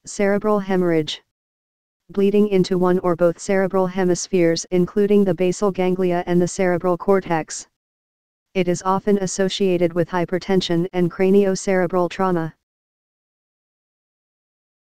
Cerebral hemorrhage. Bleeding into one or both cerebral hemispheres including the basal ganglia and the cerebral cortex. It is often associated with hypertension and craniocerebral trauma.